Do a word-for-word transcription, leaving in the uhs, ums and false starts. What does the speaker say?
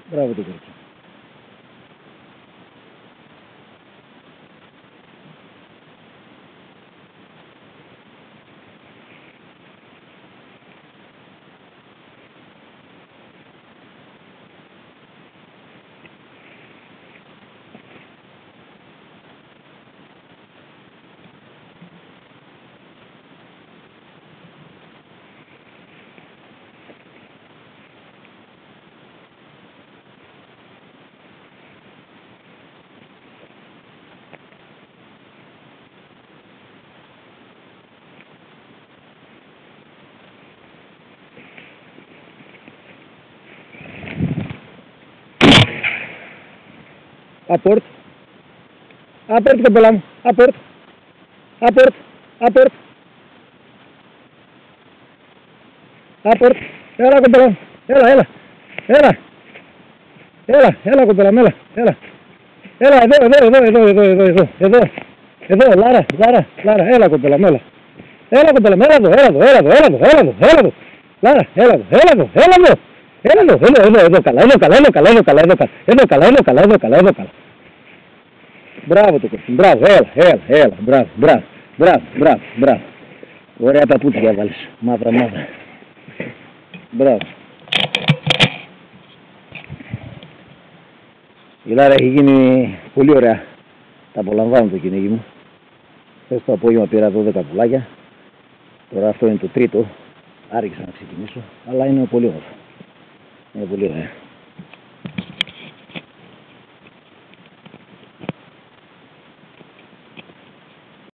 Μπράβο το κορίτσι. Απόρτ. Απόρτ, κοπέλα μου. Απόρτ. Απόρτ. Απόρτ. Απόρτ. Έλα, κοπέλα μου. Έλα, έλα. Έλα. Έλα, έλα, κοπέλα μου. Έλα, έλα. Έλα, εδώ, εδώ, εδώ, εδώ, εδώ, εδώ, εδώ, εδώ. Εδώ, Λάρα, Λάρα, Λάρα. Έλα, κοπέλα μου, έλα. Έλα, κοπέλα μου, έλα εδώ, έλα εδώ, έλα εδώ, έλα εδώ, έλα εδώ, έλα εδώ. Λάρα, έλα εδώ, έλα εδώ, έλα εδώ. Έλα εδώ, εδώ, εδώ, εδώ, καλά, εδώ, καλά, εδώ, καλά, εδώ, καλά, εδώ, καλά, εδώ, καλά, εδώ, καλά, εδώ, καλά, εδώ, καλά. Μπράβο το κορίτσι, μπράβο, έλα, έλα, έλα, μπράβο, μπράβο, μπράβο, μπράβο, μπράβο. Ωραία παπούτσια βάλεις, μαύρα, μαύρα. Μπράβο. Η Λάρα έχει γίνει πολύ ωραία. Τα απολαμβάνω το κυνήγι μου. Χθες το απόγευμα πήρα δώδεκα πουλάκια. Τώρα αυτό είναι το τρίτο. Άρχισα να ξεκινήσω, αλλά είναι πολύ όμορφο. Είναι πολύ ωραία.